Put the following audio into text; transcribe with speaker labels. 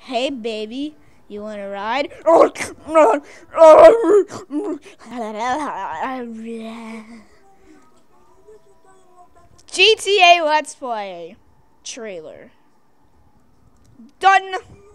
Speaker 1: Hey, baby, you want to ride? GTA Let's Play trailer. Done.